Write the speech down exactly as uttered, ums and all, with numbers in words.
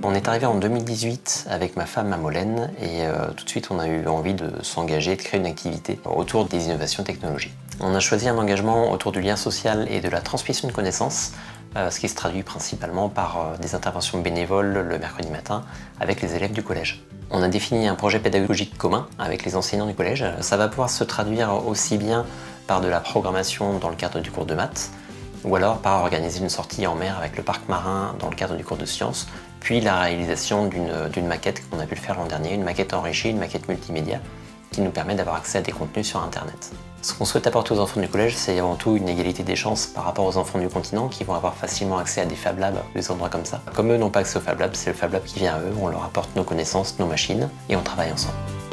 On est arrivé en deux mille dix-huit avec ma femme Amolène et euh, tout de suite on a eu envie de s'engager, de créer une activité autour des innovations technologiques. On a choisi un engagement autour du lien social et de la transmission de connaissances, euh, ce qui se traduit principalement par euh, des interventions bénévoles le mercredi matin avec les élèves du collège. On a défini un projet pédagogique commun avec les enseignants du collège. Ça va pouvoir se traduire aussi bien par de la programmation dans le cadre du cours de maths, ou alors par organiser une sortie en mer avec le parc marin dans le cadre du cours de sciences, puis la réalisation d'une maquette qu'on a pu le faire l'an dernier, une maquette enrichie, une maquette multimédia, qui nous permet d'avoir accès à des contenus sur Internet. Ce qu'on souhaite apporter aux enfants du collège, c'est avant tout une égalité des chances par rapport aux enfants du continent qui vont avoir facilement accès à des Fab Labs, des endroits comme ça. Comme eux n'ont pas accès au Fab Lab, c'est le Fab Lab qui vient à eux, on leur apporte nos connaissances, nos machines, et on travaille ensemble.